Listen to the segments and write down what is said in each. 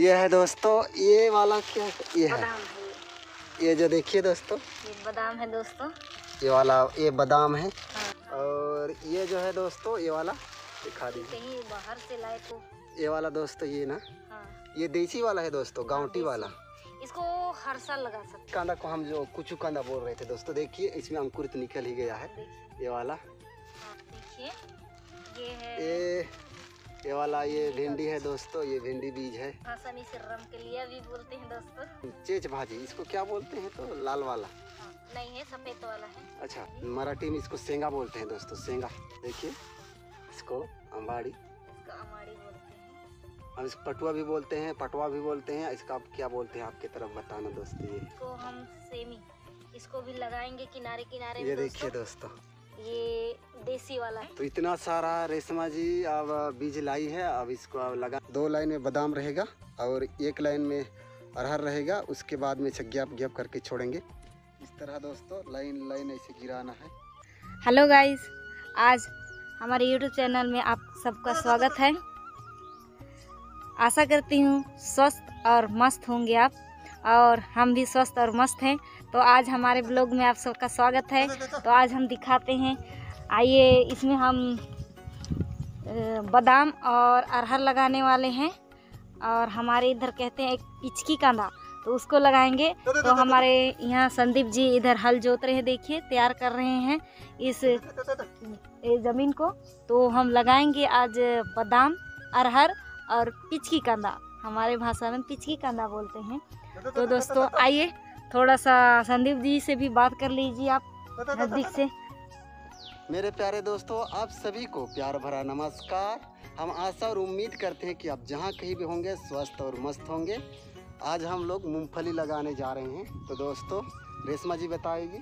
ये है दोस्तों, ये वाला क्या ये है? बादाम है। ये जो देखिए दोस्तों, ये बादाम है दोस्तों। ये वाला ये बादाम है। हाँ। और ये जो है दोस्तों, ये वाला दिखा दीजिए। कहीं बाहर से लाए तो। ये वाला दोस्तों ये ना, हाँ। ये देसी वाला है दोस्तों, गांवटी देसी। वाला। इसको हर साल लगा सकते कांदा को हम जो कुचू कांदा बोल रहे थे दोस्तों, देखिए इसमें अंकुरित निकल ही गया है। ये वाला देखिए, ये है ये वाला ये भिंडी है दोस्तों, ये भिंडी बीज है। भाषा में इसे रम के लिए भी बोलते हैं दोस्तों। चेच भाजी इसको क्या बोलते हैं तो लाल वाला? हाँ, नहीं है, सफेद वाला है। अच्छा, मराठी में इसको सेंगा बोलते हैं दोस्तों, सेंगा। देखिए इसको अम्बाड़ी, इसका अमाड़ी बोलते हैं। हम इसको पटुआ भी बोलते हैं, पटवा भी बोलते हैं। इसका आप क्या बोलते हैं आपके तरफ बताना दोस्तों। ये इसको हम सेमी, इसको भी लगाएंगे किनारे किनारे। ये देखिए दोस्तों, ये देसी वाला है। तो इतना सारा रेशमा जी अब बीज लाई है। अब इसको अब लगा, 2 लाइन में बादाम रहेगा और 1 लाइन में अरहर रहेगा। उसके बाद में गैप गैप करके छोड़ेंगे इस तरह दोस्तों, लाइन लाइन ऐसे गिराना है। हेलो गाइस, आज हमारे YouTube चैनल में आप सबका स्वागत है। आशा करती हूँ स्वस्थ और मस्त होंगे आप, और हम भी स्वस्थ और मस्त हैं। तो आज हमारे ब्लॉग में आप सबका स्वागत है। तो आज हम दिखाते हैं, आइए, इसमें हम बादाम और अरहर लगाने वाले हैं। और हमारे इधर कहते हैं एक पिचकी कांदा, तो उसको लगाएंगे। तो हमारे यहाँ संदीप जी इधर हल जोत रहे हैं, देखिए तैयार कर रहे हैं इस ज़मीन को। तो हम लगाएंगे आज बादाम, अरहर और पिचकी कांदा। हमारे भाषा में पिचकी कांदा बोलते हैं। तो दोस्तों आइए, थोड़ा सा संदीप जी से भी बात कर लीजिए आप नज़दीक से। मेरे प्यारे दोस्तों, आप सभी को प्यार भरा नमस्कार। हम आशा और उम्मीद करते हैं कि आप जहाँ कहीं भी होंगे स्वस्थ और मस्त होंगे। आज हम लोग मूंगफली लगाने जा रहे हैं। तो दोस्तों रेशमा जी बताएगी।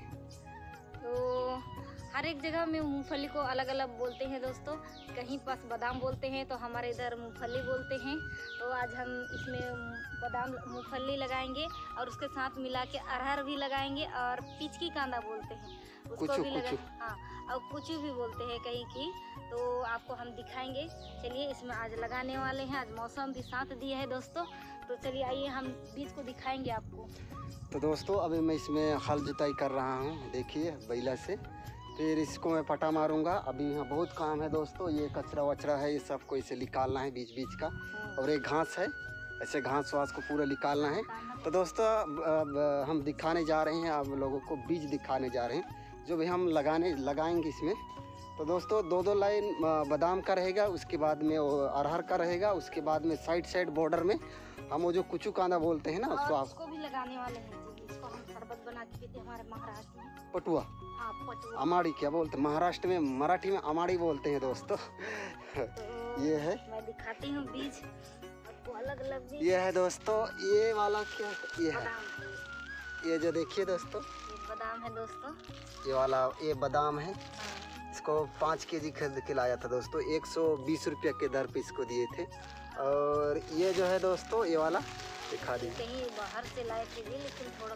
तो हर एक जगह में मूंगफली को अलग अलग बोलते हैं दोस्तों। कहीं पास बादाम बोलते हैं, तो हमारे इधर मूंगफली बोलते हैं। तो आज हम इसमें बादाम मूंगफली लगाएंगे और उसके साथ मिला के अरहर भी लगाएंगे और पिचकी कांदा बोलते हैं उसको भी लगाएंगे। हाँ, और कुचू भी बोलते हैं कहीं की। तो आपको हम दिखाएंगे। चलिए, इसमें आज लगाने वाले हैं। आज मौसम भी साथ दिया है दोस्तों। तो चलिए आइए, हम बीज को दिखाएंगे आपको। तो दोस्तों अभी मैं इसमें हल जुताई कर रहा हूँ, देखिए बैला से। फिर इसको मैं पटा मारूंगा। अभी यहाँ बहुत काम है दोस्तों, ये कचरा वचरा है, ये सब को इसे निकालना है बीच बीच का। और एक घास है, ऐसे घास वास को पूरा निकालना है। तो दोस्तों अब हम दिखाने जा रहे हैं, आप लोगों को बीज दिखाने जा रहे हैं जो भी हम लगाएंगे इसमें। तो दोस्तों 2-2 लाइन बादाम का रहेगा, उसके बाद में अरहर का रहेगा, उसके बाद में साइड बॉर्डर में हम वो जो कुचू कांदा बोलते हैं ना, उसको भी लगाने वाले हैं। इसको हम शरबत बना के पीते हैं हमारे महाराष्ट्र में। पटुआ, हाँ, पटुआ, अमाड़ी क्या बोलते हैं महाराष्ट्र में, मराठी में अमाड़ी बोलते हैं दोस्तों। तो ये है, मैं दिखाती हूँ बीज आपको अलग अलग बीज। ये है दोस्तों, ये वाला क्या ये है? बादाम है। ये जो देखिए दोस्तों, ये बादाम है दोस्तों। ये वाला ये बादाम है। हाँ। इसको 5 केजी खरीद के लाया था दोस्तों, 120 रुपये के दर पे इसको दिए थे। और ये जो है दोस्तों, ये वाला दिखा दीजिए। कहीं बाहर से लाए थे भी, लेकिन थोड़ा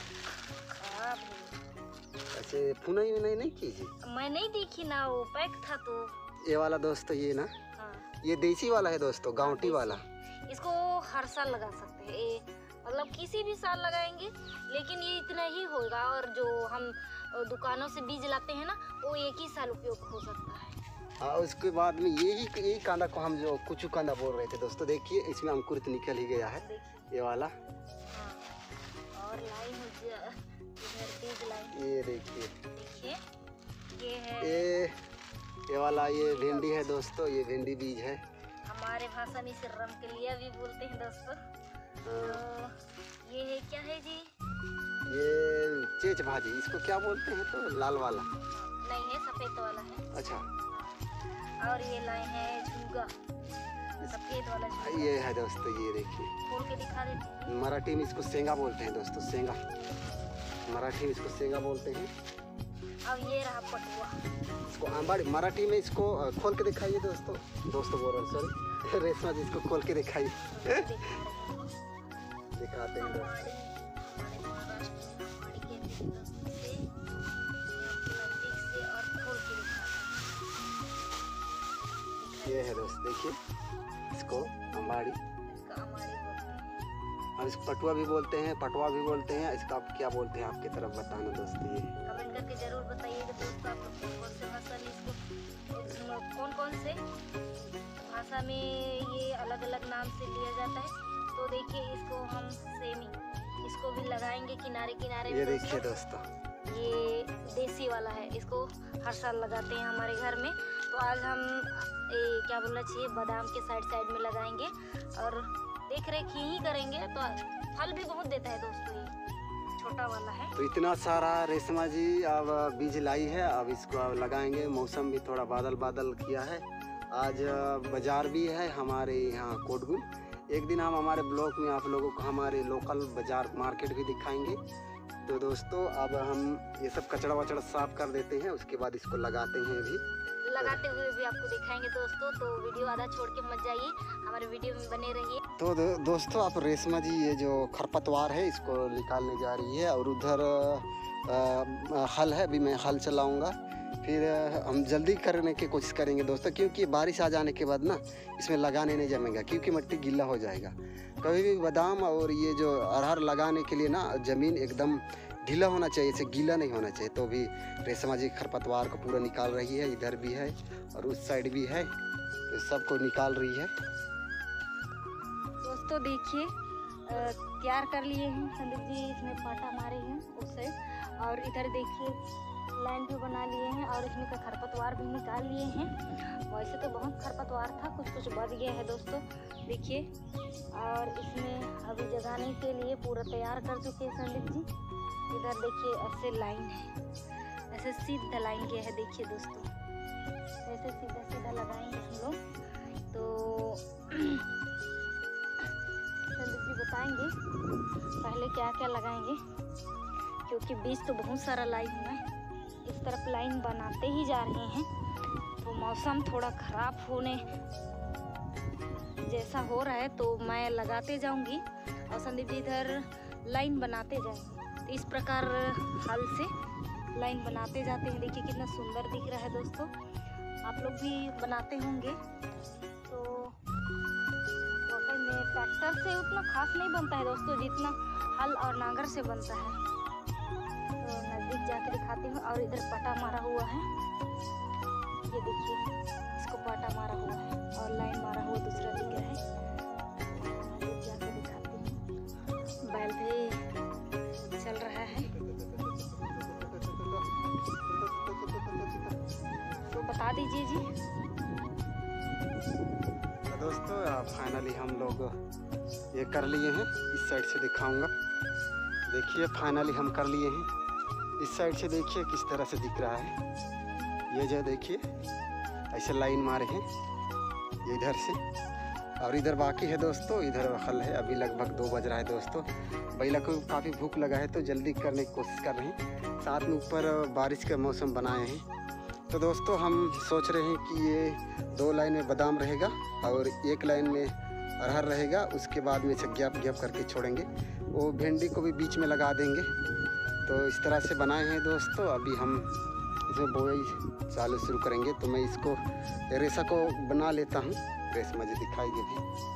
खराब है। ऐसे फुनाई में नहीं कीजिए। मैं नहीं देखी ना, वो पैक था। तो ये वाला दोस्तों ये ना, हाँ, ये देसी वाला है दोस्तों, गांवटी वाला। इसको हर साल लगा सकते हैं। ये मतलब किसी भी साल लगाएंगे, लेकिन ये इतना ही होगा। और जो हम दुकानों से बीज लाते हैं ना, वो एक ही साल उपयोग हो सकता है। हाँ, उसके बाद में यही कांदा को हम जो कुचू कांदा बोल रहे थे दोस्तों, देखिए इसमें अंकुरित निकल ही गया है। ये वाला। हाँ, और लाइन इधर बीज लाइन, ये देखिए, ये है ये वाला ये भिंडी है दोस्तों, ये भिंडी बीज है। हमारे भाषा में इसे रम के लिए भी बोलते हैं दोस्तों। हाँ। तो ये है क्या है जी? ये चेच भाजी इसको क्या बोलते हैं तो लाल वाला? नहीं है, सफेद वाला है। अच्छा, और ये लाए हैं झुग्गा, सफेद वाला झुग्गा। ये है दोस्तों, ये देखिए, खोल के दिखा देते हैं। मराठी में इसको सेंगा बोलते हैं दोस्तों, सेंगा। मराठी में इसको सेंगा बोलते हैं। अब ये रहा पटुआ, इसको आंबाड़ी, मराठी में इसको खोल के दिखाइए दोस्तों बोल रहे, सॉरी रेशमा जी, इसको खोल के दिखाइए। दिखाते हैं दोस्तों। ये है दोस्त, देखिए इसको अमाड़ी। इसका अमाड़ी बोलते हैं। हम इसको पटुआ भी बोलते हैं, पटवा भी बोलते हैं। इसका आप क्या बोलते हैं आपकी तरफ बताना दोस्तों। ये कमेंट करके जरूर बताइएगा दोस्तों, आप लोग कौन से भाषा में इसको कौन से भाषा में ये अलग अलग नाम से लिया जाता है। तो देखिए इसको हम सेमी इसको भी लगाएंगे किनारे किनारे। ये देखिए दोस्तों, ये देसी वाला है, इसको हर साल लगाते हैं हमारे घर में। तो आज हम क्या बोलना चाहिए, बादाम के साइड में लगाएंगे और देख रेख ही करेंगे। तो फल भी बहुत देता है दोस्तों, ये छोटा वाला है। तो इतना सारा रेशमा जी अब बीज लाई है, अब इसको अब लगाएंगे। मौसम भी थोड़ा बादल बादल किया है। आज बाजार भी है हमारे यहाँ कोटगुल। एक दिन हम हमारे ब्लॉग में आप लोगों को हमारे लोकल बाजार मार्केट भी दिखाएंगे। तो दोस्तों अब हम ये सब कचरा वचड़ा साफ कर देते हैं, उसके बाद इसको लगाते हैं। अभी लगाते हुए भी आपको दिखाएंगे दोस्तों। तो वीडियो आधा छोड़ के मत जाइए, हमारे वीडियो में बने रहिए। तो दोस्तों आप रेशमा जी ये जो खरपतवार है इसको निकालने जा रही है। और उधर हल है, अभी मैं हल चलाऊँगा। फिर हम जल्दी करने की कोशिश करेंगे दोस्तों, क्योंकि बारिश आ जाने के बाद ना इसमें लगाने नहीं जमेगा, क्योंकि मिट्टी गीला हो जाएगा। कभी भी बादाम और ये जो अरहर लगाने के लिए ना ज़मीन एकदम ढीला होना चाहिए, इसे गीला नहीं होना चाहिए। तो अभी रेशमा जी खरपतवार को पूरा निकाल रही है। इधर भी है और उस साइड भी है, तो सबको निकाल रही है दोस्तों। देखिए तैयार कर लिए हैं संदीप जी, इसमें पाटा मारे हैं उस साइड। और इधर देखिए लाइन भी बना लिए हैं और इसमें का खरपतवार भी निकाल लिए हैं। वैसे तो बहुत खरपतवार था, कुछ कुछ बच गया है दोस्तों, देखिए। और इसमें अभी जगाने के लिए पूरा तैयार कर चुके हैं संदीप जी। इधर देखिए ऐसे लाइन है, ऐसे सीधा लाइन किया है, देखिए दोस्तों। ऐसे सीधा सीधा लगाएंगे हम लोग। तो संदीप जी बताएंगे पहले क्या क्या लगाएंगे, क्योंकि बीज तो बहुत सारा लाई हुआ है। इस तरफ लाइन बनाते ही जा रहे हैं। तो मौसम थोड़ा ख़राब होने जैसा हो रहा है, तो मैं लगाते जाऊंगी और संदीप जी इधर लाइन बनाते जाएंगे। तो इस प्रकार हल से लाइन बनाते जाते हैं। देखिए कितना सुंदर दिख रहा है दोस्तों, आप लोग भी बनाते होंगे। तो वाकई में ट्रैक्टर से उतना खास नहीं बनता है दोस्तों, जितना हल और नांगर से बनता है। तो नज़दीक जाके दिखाती हूँ। और इधर पटा मारा हुआ है, ये देखिए इसको पटा मारा हुआ है और लाइन मारा हुआ दूसरा दिख रहा है। नज़दीक जाके दिखाती हूँ। बैल भी चल रहा है, तो बता दीजिए जी। दोस्तों फाइनली हम लोग ये कर लिए हैं। इस साइड से दिखाऊंगा, देखिए फाइनली हम कर लिए हैं। इस साइड से देखिए किस तरह से दिख रहा है। ये जो देखिए ऐसे लाइन मारे हैं ये इधर से, और इधर बाकी है दोस्तों। इधर हल है, अभी लगभग 2 बज रहा है दोस्तों। बैला को काफ़ी भूख लगा है तो जल्दी करने की कोशिश कर रहे हैं। साथ में ऊपर बारिश का मौसम बनाए हैं। तो दोस्तों हम सोच रहे हैं कि ये 2 लाइन में बादाम रहेगा और 1 लाइन में अरहर रहेगा। उसके बाद में इसे गैप गैप करके छोड़ेंगे। वो भिंडी को भी बीच में लगा देंगे। तो इस तरह से बनाए हैं दोस्तों। अभी हम इसमें बोई चालू शुरू करेंगे। तो मैं इसको रेशा को बना लेता हूँ, रेशमा जी दिखाएगी भी।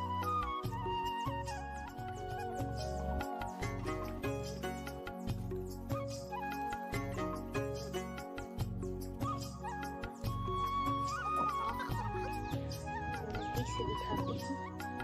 से दिखाती हूँ।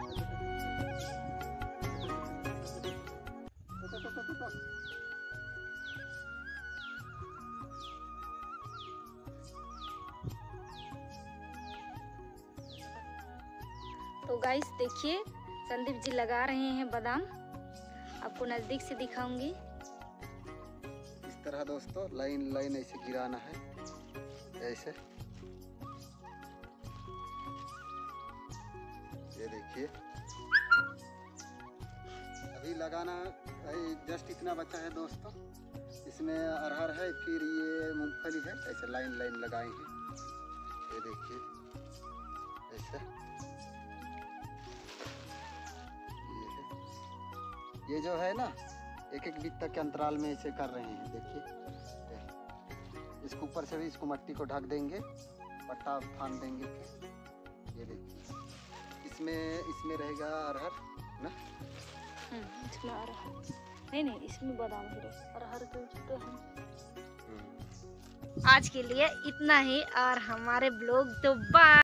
तो गाइस देखिए संदीप जी लगा रहे हैं बादाम, आपको नज़दीक से दिखाऊंगी। इस तरह दोस्तों लाइन लाइन ऐसे गिराना है, ऐसे। ये देखिए अभी लगाना जस्ट इतना बचा है दोस्तों। इसमें अरहर है, फिर ये मूंगफली है। ऐसे लाइन लाइन लगाए हैं, ये देखिए ऐसे। ये जो है ना एक एक बित्ता के अंतराल में ऐसे कर रहे हैं, देखिए। इसके ऊपर से भी इसको मट्टी को ढक देंगे, पट्टा फान देंगे। ये देखिए इसमें रहेगा अरहर ना। इसमें अरहर नहीं इसमें बादाम ही रहे, अरहर के तो है। आज के लिए इतना ही और हमारे ब्लॉग तो बाय।